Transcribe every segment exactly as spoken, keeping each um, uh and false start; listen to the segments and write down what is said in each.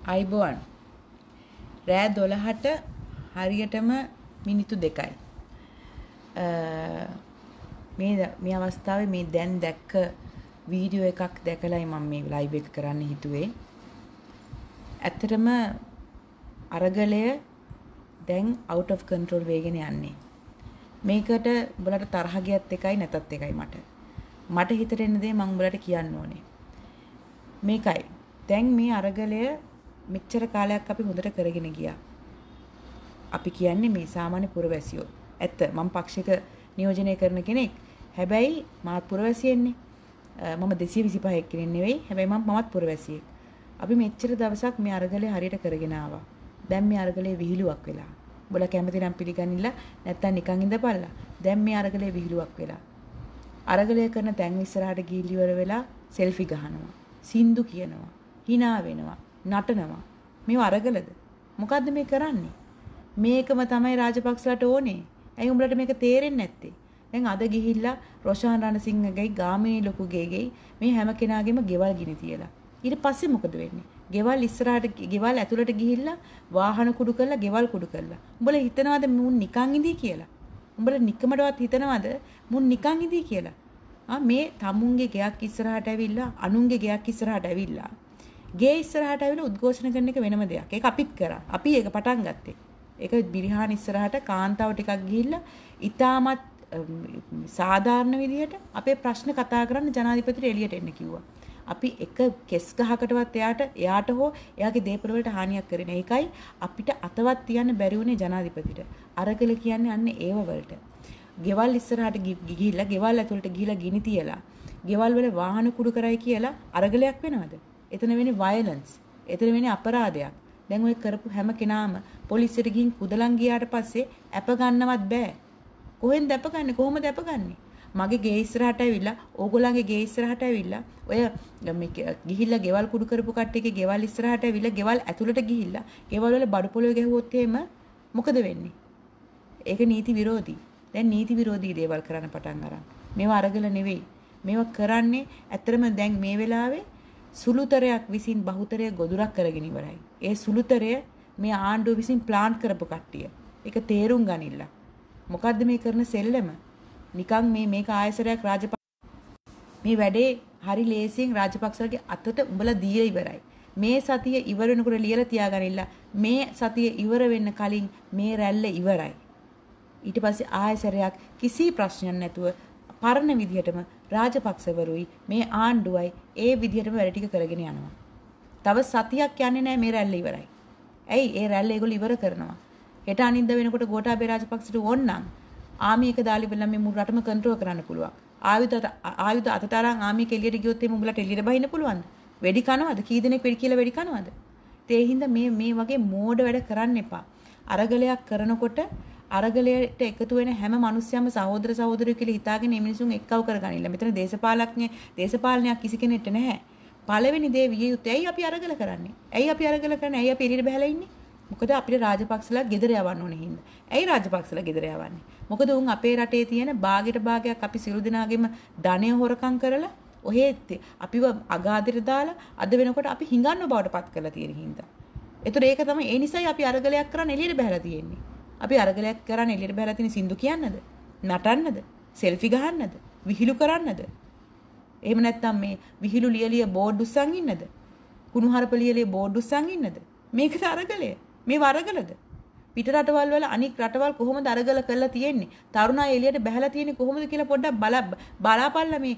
අයිබෝන් රෑ දොළහට හරියටම මිනිත්තු දෙකයි. මේ මේ අවස්ථාවේ මේ දැන් දැක්ක වීඩියෝ එකක් දැකලායි මම මේ ලයිව් එක කරන්න හිතුවේ. ඇත්තටම අරගලය දැන් out of control වෙගෙන යන්නේ. මේකට උඹලට තරහ ගියත් එකයි නැතත් එකයි මට. මට හිතට එන දේ මම උඹලට කියන්න ඕනේ. මේකයි. දැන් මේ අරගලය මෙච්චර කාලයක් අපි හොඳට කරගෙන ගියා. අපි කියන්නේ මේ සාමාන්‍ය පුරවැසියෝ. ඇත්ත මම පක්ෂික නියෝජනය කරන කෙනෙක්. හැබැයි මාත් පුරවැසියෙන්නේ. මම දෙසිය විසිපහක් කෙනෙක් නෙවෙයි. හැබැයි මම මමත් පුරවැසියෙක්. අපි මෙච්චර දවසක් මේ අරගලය හරියට කරගෙන ආවා. දැන් මේ අරගලේ විහිළුවක් වෙලා. උඹලා කැමති නම් පිළිගනින්න නැත්තම් නිකන් ඉඳපල්ලා. දැන් මේ අරගලේ විහිළුවක් වෙලා. අරගලය කරන තැන් ඉස්සරහට ගිහිලි ඉවර වෙලා සෙල්ෆි ගහනවා. සින්දු කියනවා. hina වෙනවා. නටනවා. මේව අරගලද? මොකද්ද මේ කරන්නේ? මේකම තමයි රාජපක්ෂලාට ඕනේ. ඇයි උඹලට මේක තේරෙන්නේ නැත්තේ? දැන් අද ගිහිල්ලා රොෂාන් රණසිංහගේ ගාමිණී ලොකුගේගේ මේ හැම කෙනාගේම ගෙවල් ගිනි තියලා. ඊට පස්සේ මොකද වෙන්නේ? ගෙවල් ඉස්සරහට ගෙවල් ඇතුළට ගිහිල්ලා වාහන කුඩු කරලා ගෙවල් කුඩු කරලා. උඹලා හිතනවාද මුන් නිකන් ඉඳී කියලා? උඹලා නිකමඩවත් හිතනවාද මුන් නිකන් ඉඳී කියලා? ආ මේ තමුන්ගේ ගෙයක් ඉස්සරහට ඇවිල්ලා අනුන්ගේ ගෙයක් ඉස්සරහට ඇවිල්ලා ගේ ඉස්සරහට ඇවිල්ලා උද්ඝෝෂණ කරන එක වෙනම දෙයක්. ඒක අපිත් කරා. අපි ඒක පටන් ගත්තේ. ඒක බිරිහාන ඉස්සරහට කාන්තාව ටිකක් ගිහිල්ලා ඊටමත් සාධාරණ විදිහට අපේ ප්‍රශ්න කතා කරන්න ජනාධිපතිට එළියට එන්න කිව්වා. අපි එක කෙස් ගහකටවත් එයාට එයාට හෝ එයාගේ දේපල වලට හානියක් කරේ නැහැ. ඒකයි අපිට අතවත් තියන්න බැරි වුණේ ජනාධිපතිට. අරගල කියන්නේ අන්නේ ඒව වලට. ගෙවල් ඉස්සරහට ගිහිල්ලා ගෙවල් ඇතුළට ගිහිල්ලා ගිනි තියලා ගෙවල් වල වාහන කුඩු කරයි කියලා අරගලයක් වෙනවද? එතන වෙන්නේ වයලන්ස්. එතන වෙන්නේ අපරාධයක්. දැන් ඔය කරපු හැම කෙනාම පොලිසියට ගිහින් කුදලන් ගියාට පස්සේ අප ගන්නවත් බෑ. කොහෙන්ද අප ගන්නෙ? කොහොමද අප ගන්නෙ? මගේ ගේ ඉස්සරහට ඇවිල්ලා ඕගොල්ලන්ගේ ගේ ඉස්සරහට ඇවිල්ලා ඔය ගිහිල්ලා ගෙවල් කුඩු කරපු කට්ටියගේ ගෙවල් ඉස්සරහට ඇවිල්ලා ගෙවල් ඇතුළට ගිහිල්ලා ගෙවල් වල බඩු පොළොවේ ගැහුවොත් එහෙම මොකද වෙන්නේ? ඒක නීති විරෝධී. දැන් නීති විරෝධී දේවල් කරන්න පටන් අරන්. මේවා අරගල නෙවෙයි. මේවා කරන්නේ ඇත්තටම දැන් මේ වෙලාවේ සුළුතරයක් විසින් බහුතරය ගොදුරක් කරගෙන ඉවරයි. ඒ සුළුතරය මේ ආණ්ඩුව විසින් ප්ලාන් කරපු කට්ටිය. ඒක තේරුම් ගනින්න. මොකද්ද මේ කරන සෙල්ලම? නිකන් මේ මේක ආයසරයක් රාජපක්ෂ මේ වැඩේ හරි ලේසියෙන් රාජපක්ෂලගේ අතට උඹලා දීලා ඉවරයි. මේ සතිය ඉවර වෙනකොට ලියලා තියාගනින්න. මේ සතිය ඉවර වෙන්න කලින් මේ රැල්ල ඉවරයි. ඊට පස්සේ ආයසරයක් කිසි ප්‍රශ්නයක් නැතුව පරණ විදිහටම රාජපක්ෂවරුයි මේ ආණ්ඩුවයි ඒ විදිහටම වැඩ ටික කරගෙන යනවා. තව සතියක් යන්නේ නැහැ මේ රැල්ල ඉවරයි. ඇයි ඒ රැල්ල ඒගොල්ලෝ ඉවර කරනවා. හෙට අනිද්ද වෙනකොට ගෝඨාභය රාජපක්ෂට ඕන්නම් ආමි එක දාලි බලලා මේ මුළු රටම කන්ට්‍රෝල් කරන්න පුළුවන්. ආයුධ ආයුධ අතතරන් ආමි එක එළියට ගියොත් එimhe උඹලට එළියට බහින්න පුළුවන්ද? වෙඩි කනවද? කී දෙනෙක් වෙඩි කියලා වෙඩි කනවද? ඒ හින්දා මේ මේ වගේ මෝඩ වැඩ කරන්න එපා. අරගලයක් කරනකොට අරගලයට එකතු වෙන හැම මිනිස්සයම සහෝදර සහෝදරියෝ කියලා හිතාගෙන මේ මිනිසුන් එක්කව කරගනින්න. මෙතන දේශපාලඥ දේශපාලනයක් කිසි කෙනෙක්ට නැහැ. පළවෙනි දේ විය යුත්තේ ඇයි අපි අරගල කරන්නේ? ඇයි අපි අරගල කරන්නේ? ඇයි අපි එළියට බහලා ඉන්නේ? මොකද අපිට රාජපක්ෂලා ගෙදර යවන්න ඕනේ හින්දා. ඇයි රාජපක්ෂලා ගෙදර යවන්නේ? මොකද උන් අපේ රටේ තියෙන භාගයට භාගයක් අපි සියලු දෙනාගේම ධනය හොරකම් කරලා ඔහෙ අපිව අගාදිර දාලා අද වෙනකොට අපි හිඟන්නව බවට පත් කරලා තියෙන හින්දා. ඒතර ඒක තමයි ඒ නිසායි අපි අරගලයක් කරන්න එළියට බහලා තියෙන්නේ. අපි අරගලයක් කරන්න එළියට බහලා තියෙන සින්දු කියන්නද? නටන්නද? සෙල්ෆි ගහන්නද? විහිළු කරන්නද? එහෙම නැත්නම් මේ විහිළු ලියලිය බෝඩ් උස්සන් ඉන්නද? කුණුහරුප ලියලිය බෝඩ් උස්සන් ඉන්නද? මේකද අරගලය? මේ වරගලද? පිට රටවල් වල අනික් රටවල් කොහොමද අරගල කරලා තියෙන්නේ? තරුණ අය එළියට බහලා තියෙන්නේ කොහොමද කියලා පොඩ්ඩක් බල බලාපල්ලා මේ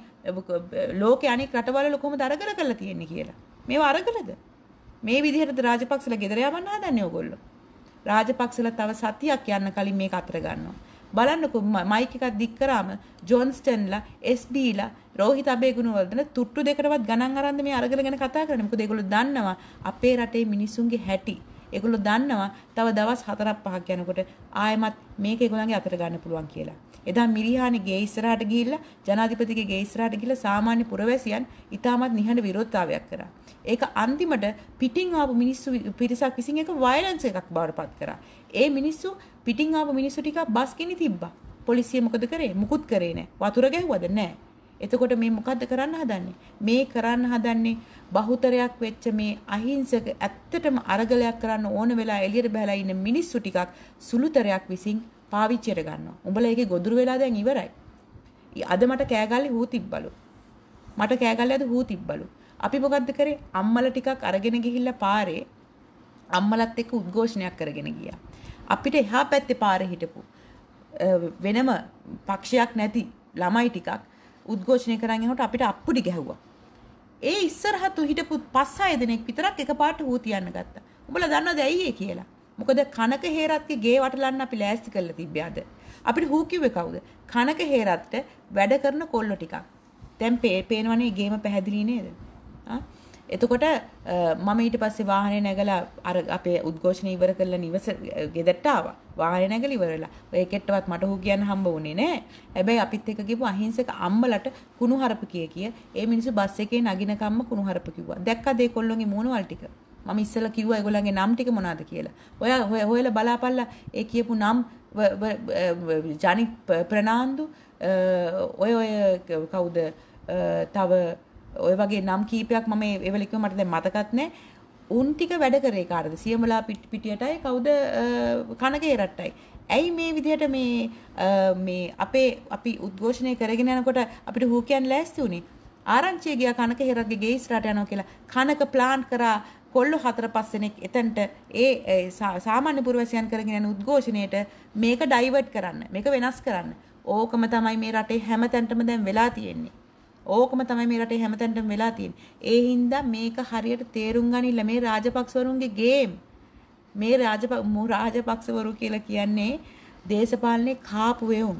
ලෝකේ අනික් රටවල් වල කොහොමද අරගල කරලා තියෙන්නේ කියලා. මේව අරගලද? මේ විදිහටද රාජපක්ෂලා ගෙදර යවන්න හදන්නේ ඕගොල්ලෝ? රාජපක්ෂලා තව සතියක් යන්න කලින් මේක අතර ගන්නවා. බලන්නකෝ මයික් එකක් දික් කරාම ජොන්ස්ටන්ලා එස් ඩීලා රෝහිත අබේගුණවර්ධන තුට්ටු දෙකටවත් ගණන් අරන් මේ අරගල ගැන කතා කරන්නේ. මොකද ඒගොල්ලෝ දන්නවා අපේ රටේ මිනිසුන්ගේ හැටි. ඒගොල්ලෝ දන්නවා තව දවස් හතරක් පහක් යනකොට ආයෙමත් මේක ඒගොල්ලන්ගේ අතට ගන්න පුළුවන් කියලා. එදා මිරිහානේ ගේ ඉස්සරහට ගිහිල්ලා ජනාධිපතිගේ ගේ ඉස්සරහට ගිහිල්ලා සාමාන්‍ය පුරවැසියන් ඉතාමත් නිහඬ විරෝධතාවයක් කරා. ඒක අන්තිමට පිටින් ආපු මිනිස්සු පිරිසක් විසින් එක වයලන්ස් එකක් බවට පත් කරා. ඒ මිනිස්සු පිටින් ආපු මිනිස්සු ටික බස් ගිනි තිබ්බා. පොලිසිය මොකද කරේ? මුකුත් කරේ නැහැ. වතුර ගැහුවද? නැහැ. එතකොට මේ මොකද්ද කරන්න හදන්නේ? මේ කරන්න හදන්නේ බහුතරයක් වෙච්ච මේ අහිංසක ඇත්තටම අරගලයක් කරන්න ඕන වෙලා එළියට බහලා ඉන්න මිනිස්සු ටිකක් සුළුතරයක් විසින් පාවිච්චියට ගන්නවා. උඹලා ඒකේ ගොදුරු වෙලා දැන් ඉවරයි. අද මට කෑගල්ලේ හූ තිබ්බලු. මට කෑගල්ලේ අද හූ තිබ්බලු. අපි මොකද්ද කරේ? අම්මලා ටිකක් අරගෙන ගිහිල්ලා පාරේ අම්මලත් එක්ක උද්ඝෝෂණයක් කරගෙන ගියා. අපිට එහා පැත්තේ පාරේ හිටපු වෙනම පක්ෂයක් නැති ළමයි ටිකක් උද්ඝෝෂණය කරන් යනකොට අපිට අප්පුඩි ගැහුවා. ඒ ඉස්සරහට හිටපු පස් හය දෙනෙක් විතරක් එකපාරට හූ තියන්න ගත්තා. උඹලා දන්නවද ඇයි ඒ කියලා? මොකද කනක හේරත්ගේ ගේ වටලන්න අපි ලෑස්ති කරලා තිබ්බේ අද. අපිට හූ කිව්වේ කවුද? කනක හේරත්ට වැඩ කරන කොල්ල ටිකක්. දැන් පේනවනේ ගේම පැහැදිලි නේද? ආ එතකොට මම ඊට පස්සේ වාහනේ නැගලා අර අපේ උද්ඝෝෂණ ඉවර කරලා නිවස ගෙදරට ආවා. වාහනේ නැගලා ඉවරලා. ඔය එකෙක්ටවත් මට හු කියන්න හම්බ වුණේ නෑ. හැබැයි අපිත් එක්ක ගිහපු අහිංසක අම්මලට කුණුහරුප කිය කිය ඒ මිනිස්සු බස් එකේ නගිනකම්ම කුණුහරුප කිව්වා. දැක්කද ඒ කොල්ලොන්ගේ මූණවල ටික? මම ඉස්සෙල්ලා කිව්වා ඒගොල්ලන්ගේ නම් ටික මොනවද කියලා. ඔයා හොයලා බලාපල්ලා ඒ කියපු නම් ජනිත් ප්‍රනාන්දු ඔය ඔය කවුද තව ඔය වගේ නම් කීපයක් මම ඒවල කිව්ව මට දැන් මතකත් නැහැ. උන් ටික වැඩ කරේ කාටද? සියමලා පිටියටයි කවුද කනගේ රට්ටයි. ඇයි මේ විදිහට මේ මේ අපේ අපි උද්ඝෝෂණය කරගෙන යනකොට අපිට හූ කියන්න ලෑස්ති උනේ? ආරංචිය ගියා කනක හේරත්ගේ ගේ ඉස්සරහට යනවා කියලා. කනක ප්ලාන් කරා කොල්ල හතර පහ දෙනෙක් එතනට ඒ සාමාන්‍ය පුරවැසියන් කරගෙන යන උද්ඝෝෂණයට මේක ඩයිවර්ට් කරන්න. මේක වෙනස් කරන්න. ඕකම තමයි මේ රටේ හැමතැනටම දැන් වෙලා තියෙන්නේ. ඕකම තමයි මේ රටේ හැමතැනටම වෙලා තියෙන්නේ. ඒ හින්දා මේක හරියට තේරුම් ගනින්න මේ රාජපක්ෂවරුන්ගේ ගේම්. මේ රාජපක්ෂවරු කියලා කියන්නේ දේශපාලනේ කාපු වේවුන්.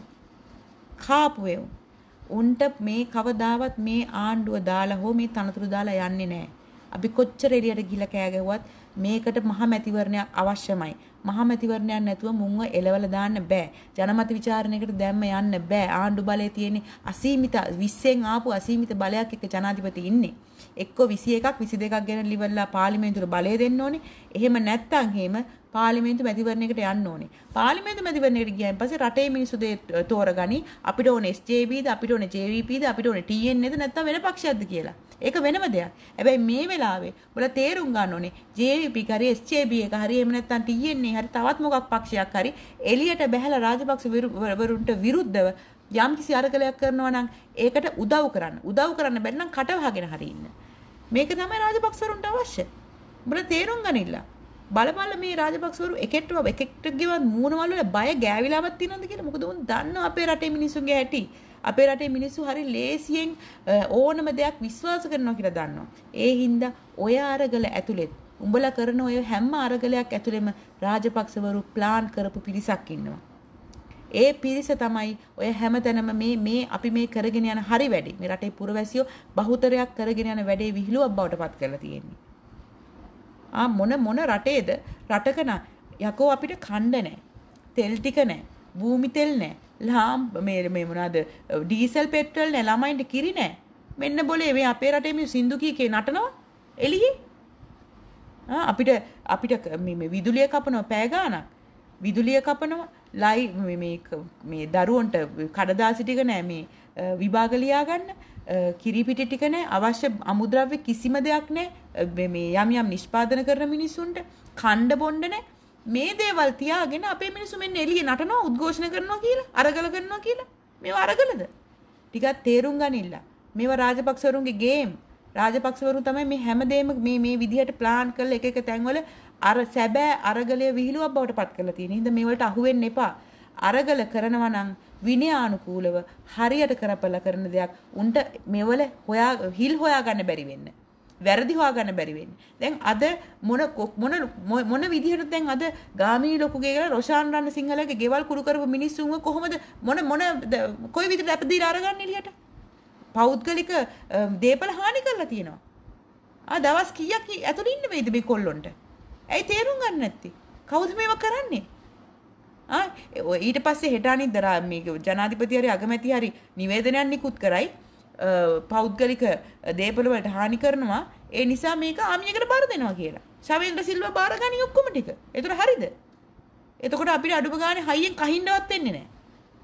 කාපු වේවුන්. උන්ට මේ කවදාවත් මේ ආණ්ඩුව දාලා හෝ මේ තනතුරු දාලා යන්නේ නැහැ. අපි කොච්චර එළියට ගිහිල්ලා කෑ ගැව්වත් මේකට මහ මැතිවරණයක් අවශ්‍යමයි. මහ මැතිවරණයක් නැතුව මුන්ව එලවලා දාන්න බෑ. ජනමත විචාරණයකට දැම්ම යන්න බෑ. ආණ්ඩු බලය තියෙන්නේ අසීමිත විස්සෙන් ආපු අසීමිත බලයක් එක්ක ජනාධිපති ඉන්නේ. එක්ක විසි එකක් විසි දෙකක් ගැන liverලා පාර්ලිමේන්තුවට බලය දෙන්න ඕනේ. එහෙම නැත්නම් එහෙම පාර්ලිමේන්තු මැතිවරණයකට යන්න ඕනේ. පාර්ලිමේන්තු මැතිවරණයකට ගියන් පස්සේ රටේ මිනිස්සු දේ තෝරගනි. අපිට ඕනේ එස් ජේ බීද අපිට ඕනේ ජේ වී පීද අපිට ඕනේ ටී එන් නේද නැත්නම් වෙන පක්ෂයක්ද කියලා. ඒක වෙනම දෙයක්. හැබැයි මේ වෙලාවේ ඔයාලා තේරුම් ගන්න ඕනේ ජේ වී පී හරි එස් ජේ බී එක හරි එහෙම නැත්නම් ටී එන් හරි තවත් මොකක් පක්ෂයක් හරි එළියට බැහැලා රාජපක්ෂ වරුන්ට විරුද්ධව යම් කිසි අරගලයක් කරනවා නම් ඒකට උදව් කරන්න. උදව් කරන්න බැරි නම් කට වහගෙන හරි ඉන්න. මේක තමයි රාජපක්ෂ වරුන්ට අවශ්‍ය. ඔබලා තේරුම් ගනින්න. බලපල්ල මේ රාජපක්ෂවරු එකෙක්ට එකෙක්ට ගෙවන් මූණවල වල බය ගෑවිලාවක් තියෙනවද කියලා. මොකද උන් දන්නවා අපේ රටේ මිනිස්සුන්ගේ ඇටි. අපේ රටේ මිනිස්සු හරි ලේසියෙන් ඕනම දෙයක් විශ්වාස කරනවා කියලා දන්නවා. ඒ හින්දා ඔය අරගල ඇතුළෙත් උඹලා කරන ඔය හැම අරගලයක් ඇතුළෙම රාජපක්ෂවරු ප්ලාන් කරපු පිරිසක් ඉන්නවා. ඒ පිරිස තමයි ඔය හැමතැනම මේ මේ අපි මේ කරගෙන යන හරි වැඩි. මේ රටේ පුරවැසියෝ බහුතරයක් කරගෙන යන වැඩේ විහිළුවක් බවට පත් කරලා තියෙන්නේ. ආ මොන මොන රටේද රටක න යකෝ අපිට කණ්ඩ නැහැ. තෙල් ටික නැහැ. භූමි තෙල් නැහැ. ලාම් මේ මේ මොනවාද ඩීසල් පෙට්‍රල් නැහැ. ළමයින්ට කිරි නැහැ. මෙන්න બોලේ මේ අපේ රටේ මේ සින්දු කීකේ නටනවා එළියේ. ආ අපිට අපිට මේ විදුලිය කපනවා පෑ ගානක්. විදුලිය කපනවා ලයි මේ මේ දරුවන්ට කඩදාසි ටික නැහැ මේ විභාග ලියා ගන්න. කිරි පිටි ටික නැහැ අවශ්‍ය අමුද්‍රව්‍ය කිසිම දෙයක් නැහැ මේ යම් යම් නිෂ්පාදන කරන මිනිසුන්ට කණ්ඩ බොණ්ඩ නැහැ මේ දේවල් තියාගෙන අපේ මිනිස්සු මෙන්න එළියේ නටනවා උද්ඝෝෂණ කරනවා කියලා අරගල කරනවා කියලා මේවා අරගලද ටිකක් තේරුම් ගනින්න මේවා රාජපක්ෂවරුන්ගේ ගේම් රාජපක්ෂවරු තමයි මේ හැමදේම මේ මේ විදිහට ප්ලාන් කරලා එක එක තැන්වල අර සැබෑ අරගලයේ විහිළුවක් බවට පත් කරලා තියෙන හින්දා මේවලට අහු වෙන්න එපා අරගල කරනවා නම් විනයානුකූලව හරියට කරපලා කරන දෙයක් උන්ට මෙවල හොයා හිල් හොයා ගන්න බැරි වෙන්න. වැරදි හොයා ගන්න බැරි වෙන්න. දැන් අද මොන මොන මොන විදිහට දැන් අද ගාමිණී ලොකුගේ කියලා රොෂාන් රන්න සිංහලගේ ගෙවල් කුරු කරපු මිනිස්සුන්ව කොහොමද මොන මොන කොයි විදිහට අපදීලා අරගන්න එළියට? පෞද්ගලික දේපල හානි කරලා තියෙනවා. ආ දවස් කීයක් ඇතුළේ ඉන්න වෙයිද මේ කොල්ලොන්ට? ඇයි තේරුම් ගන්න නැත්තේ? කවුද මේව කරන්නේ? ආ ඊට පස්සේ හෙට අනිද්දා මේ ජනාධිපති හරි අගමැති හරි නිවේදනයක් නිකුත් කරයි පෞද්ගලික දේපල වලට හානි කරනවා ඒ නිසා මේක ආමියකට බාර දෙනවා කියලා. ශවේන්ද්‍ර සිල්වා බාර ගනි ඔක්කොම ටික. ඒතර හරිද? එතකොට අපිට අඩුම ගානේ හයියෙන් කහින්නවත් වෙන්නේ නැහැ.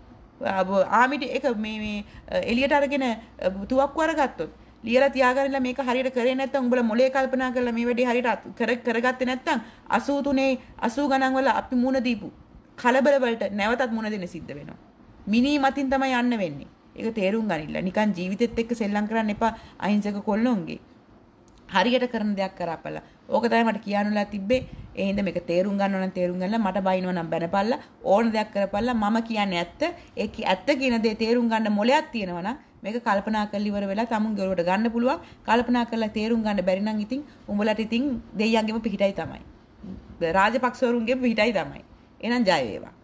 ආමිට එක මේ මේ එළියට අරගෙන තුවක්කු අරගත්තොත් ලියලා තියාගන්නලා මේක හරියට කරේ නැත්නම් උඹලා මොලේ කල්පනා කරලා මේ වැඩේ හරියට කර කරගත්තේ නැත්නම් අසූ තුනේ අසූ ගණන් වල අපි මුණ දීපු කලබල වලට නැවතත් මුණ දෙන්න සිද්ධ වෙනවා. මිනි මතින් තමයි යන්න වෙන්නේ. ඒක තේරුම් ගනින්න. නිකන් ජීවිතෙත් එක්ක සෙල්ලම් කරන්න එපා අහිංසක කොල්ලොන්ගේ. හරියට කරන දෙයක් කරපල්ලා. ඕක තමයි මට කියන්නලා තිබ්බේ. ඒ හින්දා මේක තේරුම් ගන්නව නම් තේරුම් ගන්නලා මට බයිනවා නම් බැනපල්ලා ඕන දෙයක් කරපල්ලා මම කියන්නේ ඇත්ත. ඒ ඇත්ත කියන දේ තේරුම් ගන්න මොලයක් තියෙනවා නම් මේක කල්පනා කරලා ඉවර වෙලා තමුන්ගේ ඔළුවට ගන්න පුළුවන්. කල්පනා කරලා තේරුම් ගන්න බැරි නම් ඉතින් උඹලට ඉතින් දෙයියන්ගෙම පිහිටයි තමයි. රාජපක්ෂවරුන්ගේ පිහිටයි තමයි. එහෙනම් ජය වේවා.